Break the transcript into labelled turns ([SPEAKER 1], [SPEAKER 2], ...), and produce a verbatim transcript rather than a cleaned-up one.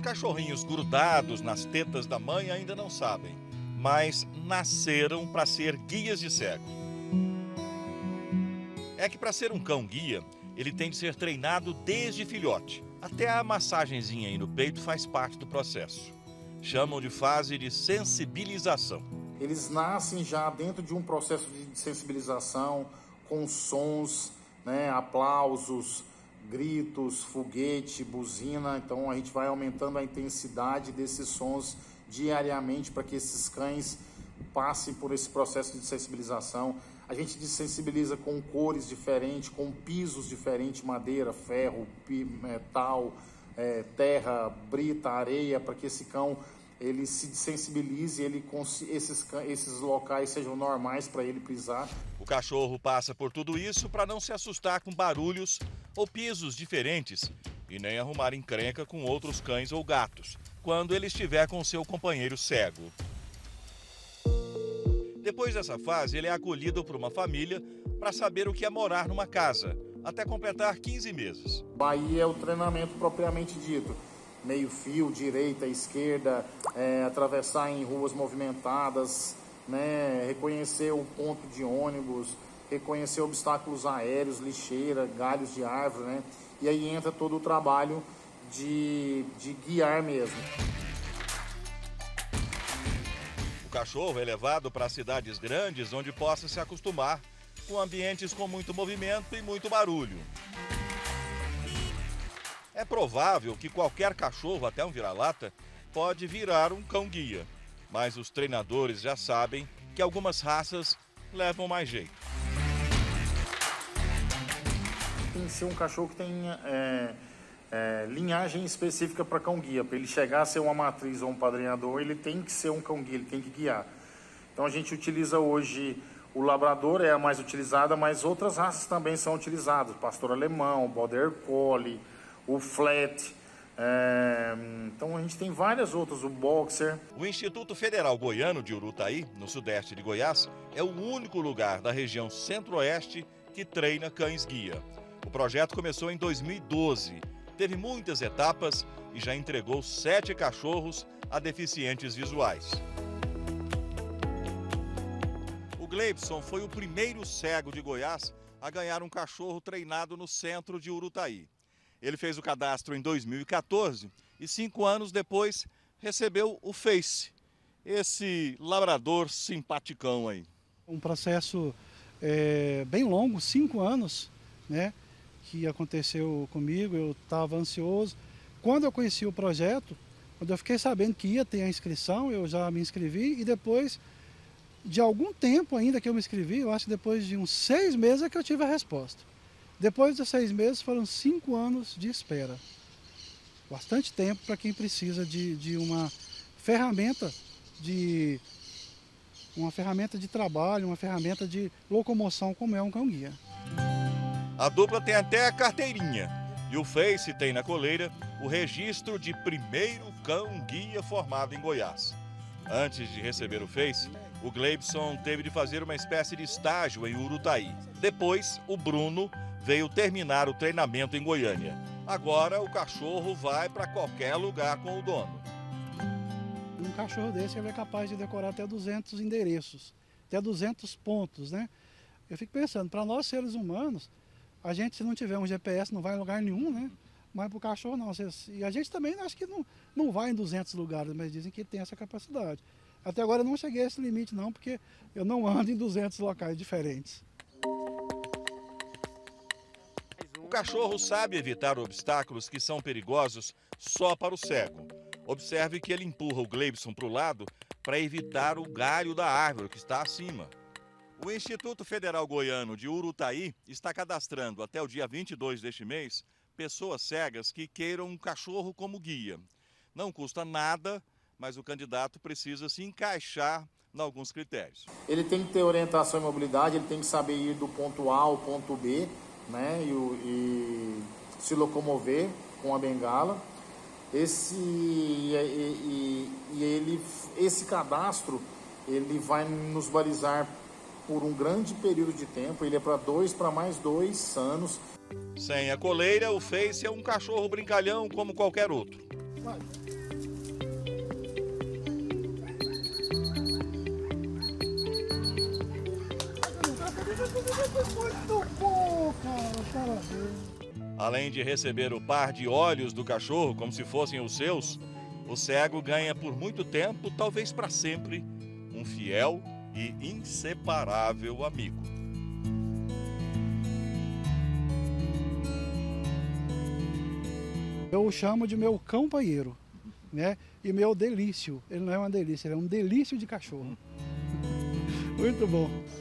[SPEAKER 1] cachorrinhos grudados nas tetas da mãe ainda não sabem, mas nasceram para ser guias de cego. É que para ser um cão-guia, ele tem de ser treinado desde filhote. Até a massagenzinha aí no peito faz parte do processo. Chamam de fase de sensibilização.
[SPEAKER 2] Eles nascem já dentro de um processo de sensibilização, com sons, né, aplausos, gritos, foguete, buzina. Então a gente vai aumentando a intensidade desses sons diariamente para que esses cães passem por esse processo de sensibilização. A gente desensibiliza com cores diferentes, com pisos diferentes, madeira, ferro, metal, é, terra, brita, areia, para que esse cão ele se sensibilize, ele, esses, esses locais sejam normais para ele pisar.
[SPEAKER 1] O cachorro passa por tudo isso para não se assustar com barulhos ou pisos diferentes e nem arrumar encrenca com outros cães ou gatos, quando ele estiver com seu companheiro cego. Depois dessa fase, ele é acolhido por uma família para saber o que é morar numa casa, até completar quinze meses.
[SPEAKER 2] Aí é o treinamento propriamente dito. Meio fio, direita, esquerda, é, atravessar em ruas movimentadas, né, reconhecer o ponto de ônibus, reconhecer obstáculos aéreos, lixeira, galhos de árvore, né? E aí entra todo o trabalho de, de guiar mesmo.
[SPEAKER 1] O cachorro é levado para cidades grandes onde possa se acostumar com ambientes com muito movimento e muito barulho. É provável que qualquer cachorro, até um vira-lata, pode virar um cão-guia, mas os treinadores já sabem que algumas raças levam mais jeito.
[SPEAKER 2] Tem que ser um cachorro que tenha é, é, linhagem específica para cão-guia. Para ele chegar a ser uma matriz ou um padrinhador, ele tem que ser um cão-guia, ele tem que guiar. Então a gente utiliza hoje, o labrador é a mais utilizada, mas outras raças também são utilizadas. Pastor alemão, border collie, o flat. É, então a gente tem várias outras, o boxer.
[SPEAKER 1] O Instituto Federal Goiano de Urutaí, no sudeste de Goiás, é o único lugar da região centro-oeste que treina cães-guia. O projeto começou em dois mil e doze, teve muitas etapas e já entregou sete cachorros a deficientes visuais. O Gleibson foi o primeiro cego de Goiás a ganhar um cachorro treinado no centro de Urutaí. Ele fez o cadastro em dois mil e quatorze e cinco anos depois recebeu o Face, esse labrador simpaticão aí.
[SPEAKER 3] Um processo é, bem longo, cinco anos, né, que aconteceu comigo. Eu estava ansioso. Quando eu conheci o projeto, quando eu fiquei sabendo que ia ter a inscrição, eu já me inscrevi e depois de algum tempo ainda que eu me inscrevi, eu acho que depois de uns seis meses é que eu tive a resposta. Depois dos seis meses foram cinco anos de espera. Bastante tempo para quem precisa de, de uma ferramenta de uma ferramenta de trabalho, uma ferramenta de locomoção como é um cão-guia.
[SPEAKER 1] A dupla tem até a carteirinha e o Face tem na coleira o registro de primeiro cão-guia formado em Goiás. Antes de receber o Face, o Gleibson teve de fazer uma espécie de estágio em Urutaí. Depois, o Bruno veio terminar o treinamento em Goiânia. Agora o cachorro vai para qualquer lugar com o dono.
[SPEAKER 3] Um cachorro desse ele é capaz de decorar até duzentos endereços, até duzentos pontos, né? Eu fico pensando, para nós seres humanos, a gente se não tiver um G P S não vai em lugar nenhum, né? Mas para o cachorro não. E a gente também acho que não, não vai em duzentos lugares, mas dizem que tem essa capacidade. Até agora eu não cheguei a esse limite não, porque eu não ando em duzentos locais diferentes.
[SPEAKER 1] O cachorro sabe evitar obstáculos que são perigosos só para o cego. Observe que ele empurra o Gleibson para o lado para evitar o galho da árvore que está acima. O Instituto Federal Goiano de Urutaí está cadastrando até o dia vinte e dois deste mês pessoas cegas que queiram um cachorro como guia. Não custa nada, mas o candidato precisa se encaixar em alguns critérios.
[SPEAKER 2] Ele tem que ter orientação e mobilidade, ele tem que saber ir do ponto A ao ponto B, né, e, e se locomover com a bengala. Esse, e, e, e ele, esse cadastro ele vai nos balizar por um grande período de tempo. Ele é para dois, para mais dois anos.
[SPEAKER 1] Sem a coleira, o Face é um cachorro brincalhão como qualquer outro.
[SPEAKER 2] Vai.
[SPEAKER 3] Muito bom, cara, parabéns.
[SPEAKER 1] Além de receber o par de olhos do cachorro como se fossem os seus, o cego ganha por muito tempo, talvez para sempre, um fiel e inseparável amigo.
[SPEAKER 3] Eu chamo de meu companheiro, né? E meu delício. Ele não é uma delícia, ele é um delício de cachorro. Muito bom.